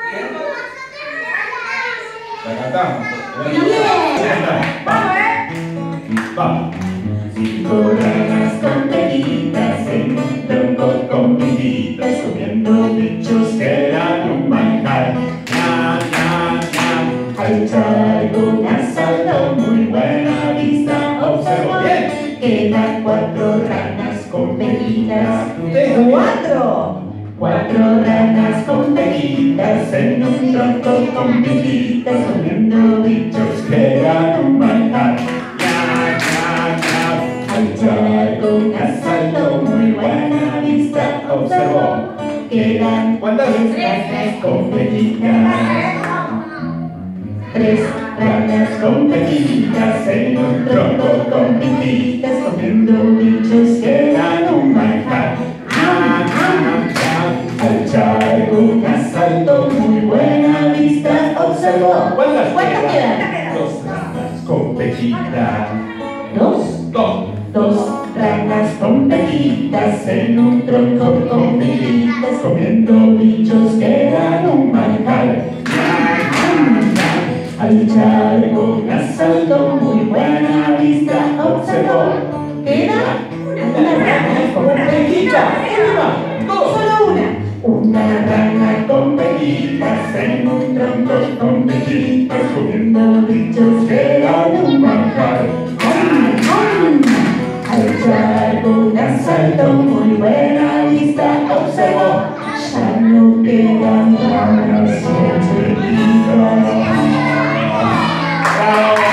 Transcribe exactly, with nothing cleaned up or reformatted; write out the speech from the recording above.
La cantamos. Bien. Vamos, ¿eh? Vamos. Cinco ranas con peguitas en un tronco con piditas, comiendo bichos que eran un manjar. Na, na, na. Al charco un asalto, muy buena vista, observo bien. Quedan cuatro ranas con peguitas. Cuatro. Cuatro ranas con peguitas en un tronco con piditas, comiendo bichos que eran un manjar. Al charco un asalto, muy buena vista, observó. Quedan ¿cuántas ranas con peguitas? Tres ranas con peguitas en un tronco con piditas, comiendo bichos que eran un manjar. Al charco un asalto, muy buena vista, observó. ¿Cuántas quedan? Dos ranas con peguitas. ¿Dos? Dos. Dos ranas con peguitas en un tronco con piditas, comiendo bichos que eran un manjar. Al charco un asalto, muy buena vista, observó. Queda una rana con peguitas. Solo una. Una rana con peguitas en un tronco con peguitas, comiendo bichos que eran un manjar. Al charco un asalto, muy buena vista, observó. Ya no quedan ranas con peguitas. ¡Bravo!